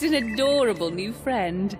an adorable new friend.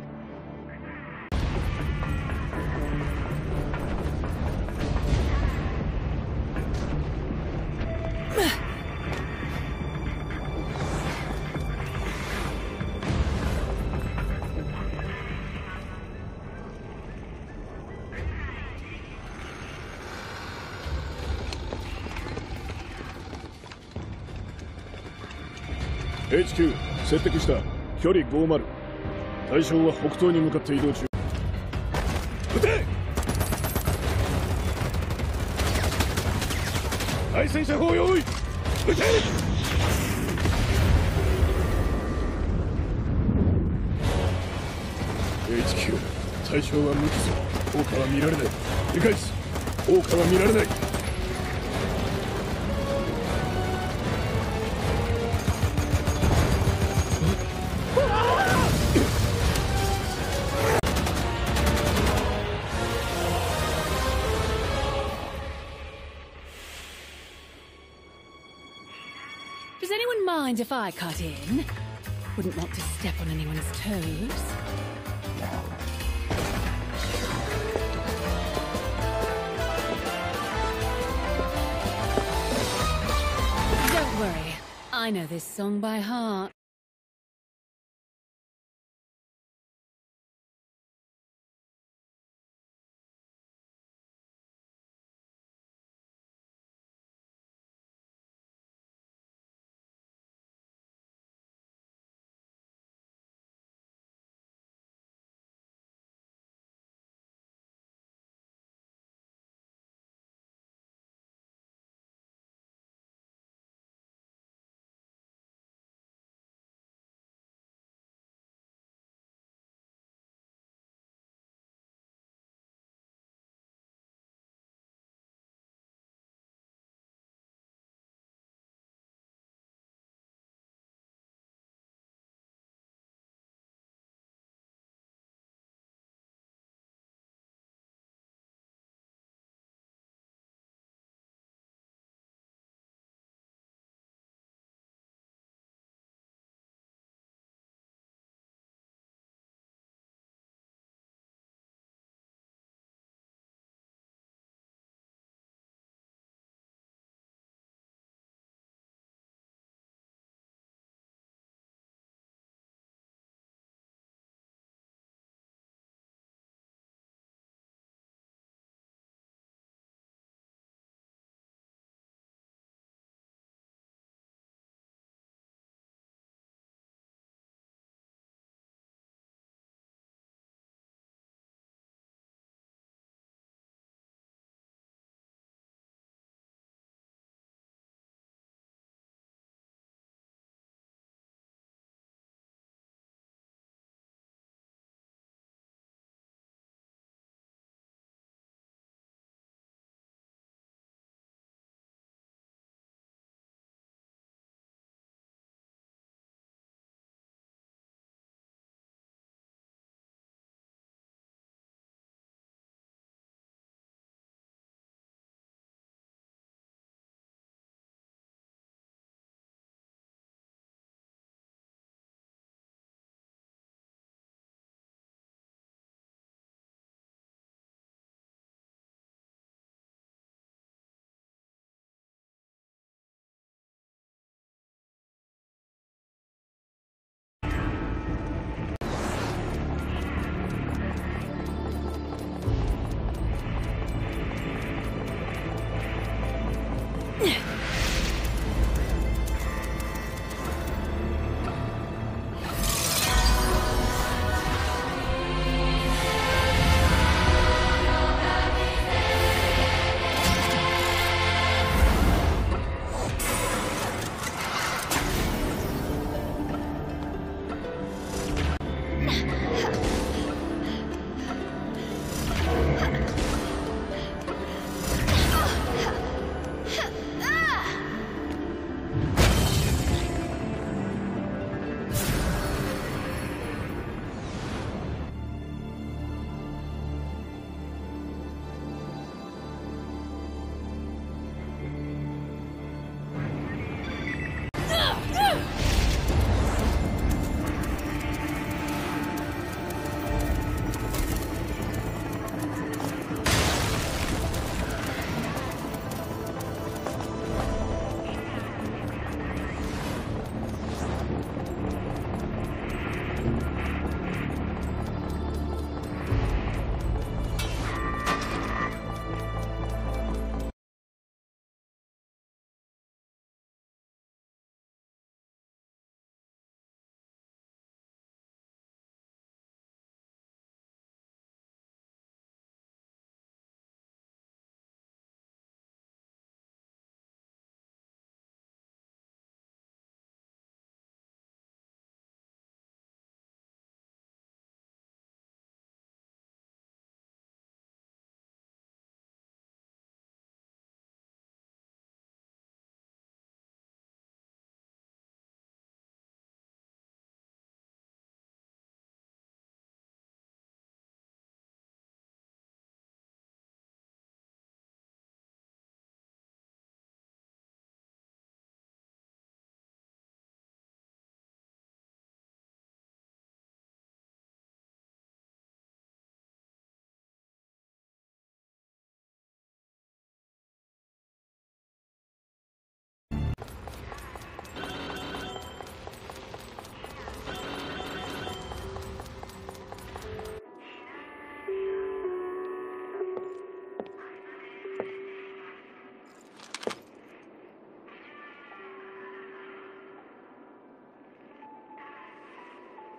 HQ 接敵した。距離50。対象は北東に向かって移動中。撃て。対戦車砲用意。撃て。HQ 対象は無傷。効果は見られない。繰り返す。効果は見られない。 Does anyone mind if I cut in? Wouldn't want to step on anyone's toes. Don't worry, I know this song by heart.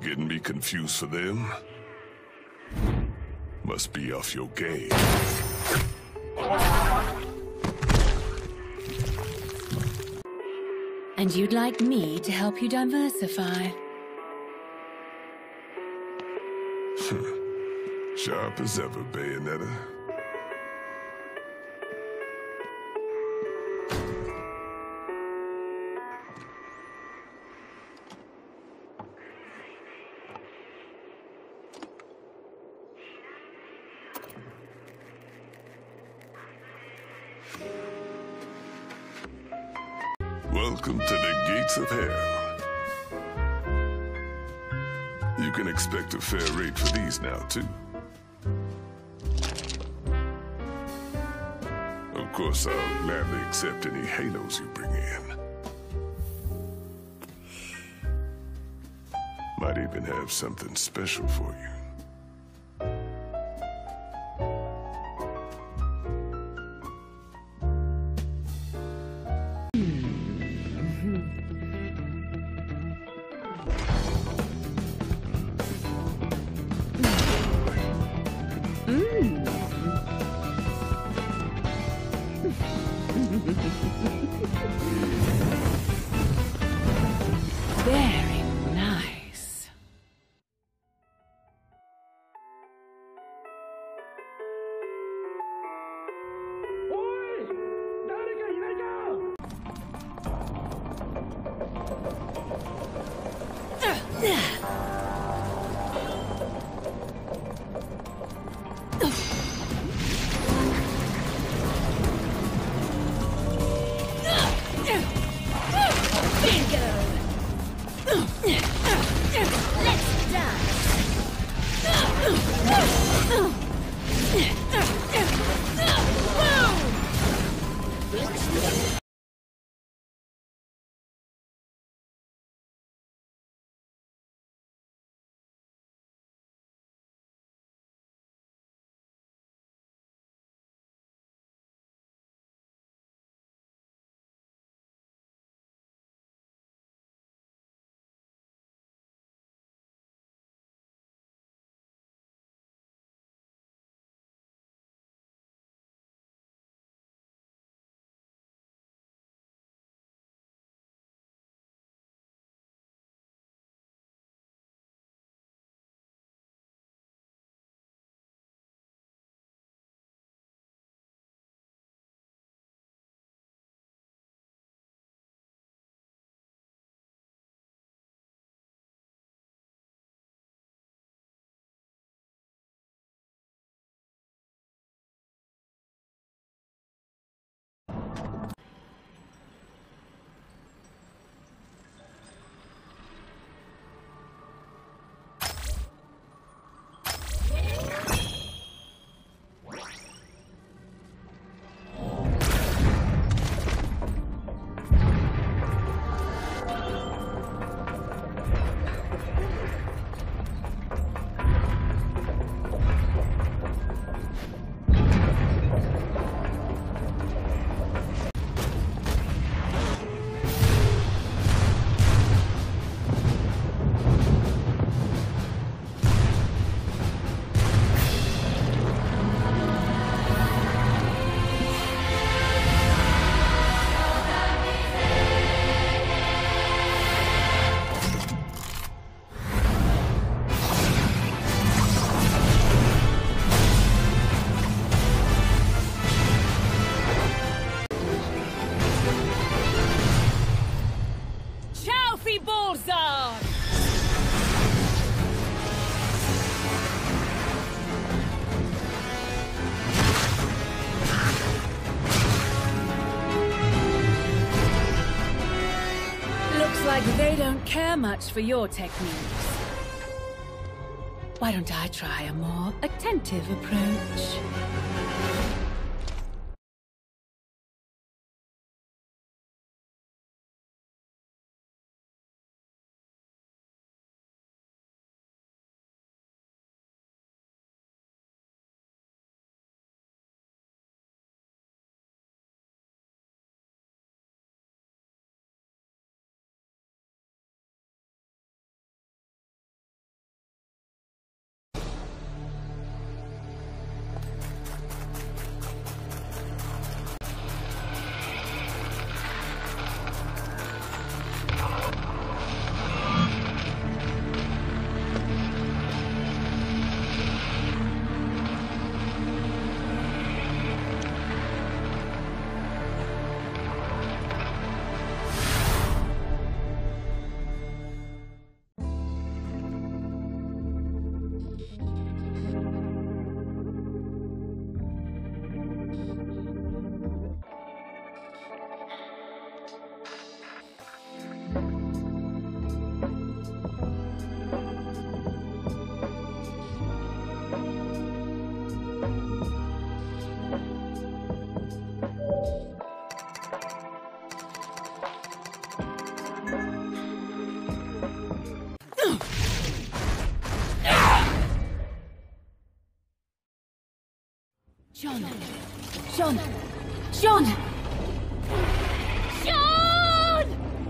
Getting me confused for them? Must be off your game. And you'd like me to help you diversify? Sharp as ever, Bayonetta. Welcome to the gates of hell. You can expect a fair rate for these now, too. Of course, I'll gladly accept any halos you bring in. Might even have something special for you. Very nice. Bullseye! Looks like they don't care much for your techniques. Why don't I try a more attentive approach? John! John! John! John!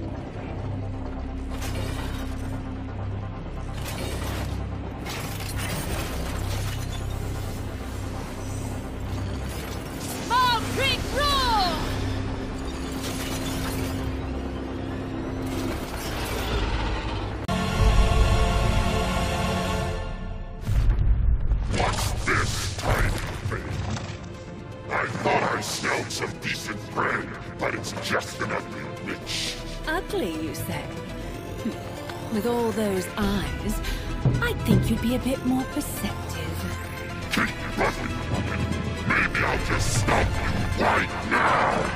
Small Creek Roar! What's this tiny thing? I thought I smelled some decent bread, but it's just an ugly witch. Ugly, you say? With all those eyes, I'd think you'd be a bit more perceptive. Keep running, woman. Maybe I'll just stop you right now.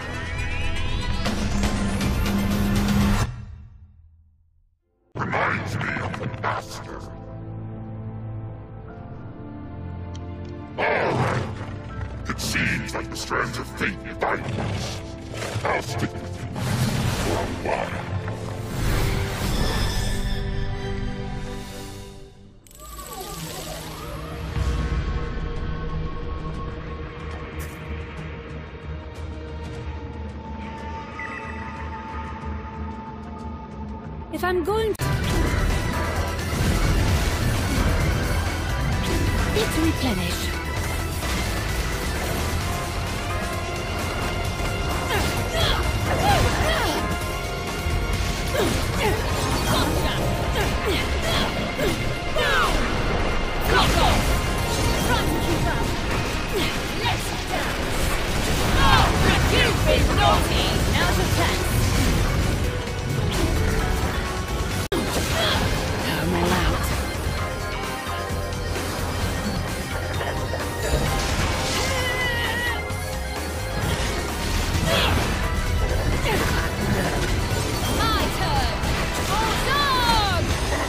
Reminds me of the master. Alright. It seems like the strands of fate bind us. I'll stick with you for a while. If I'm going to... Need to replenish. You've been naughty! Now's your chance! I'm all out. My turn! Bulldog!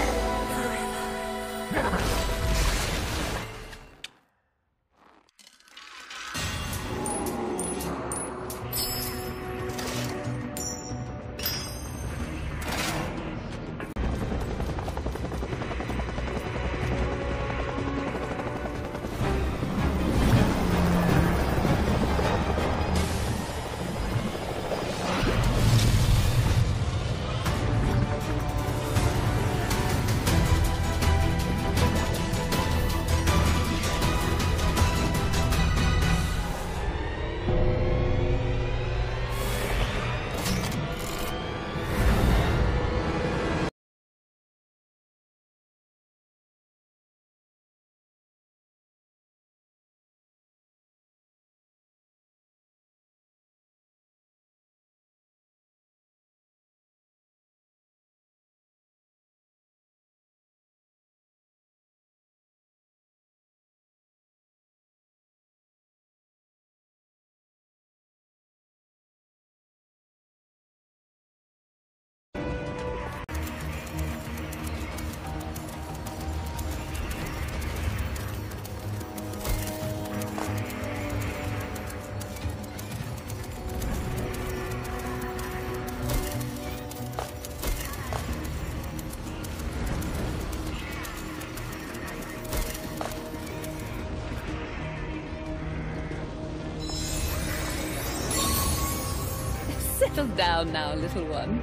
Settle down now, little one.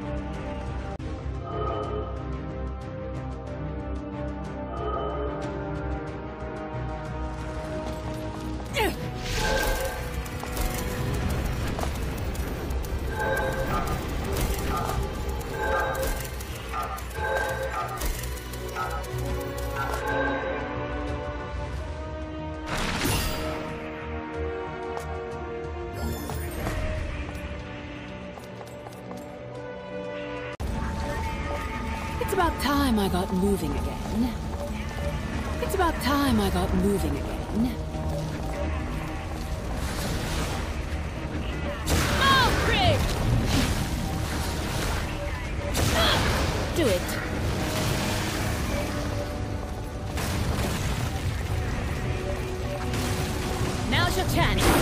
It's about time I got moving again. It's about time I got moving again. Malfrid! Do it. Now's your chance!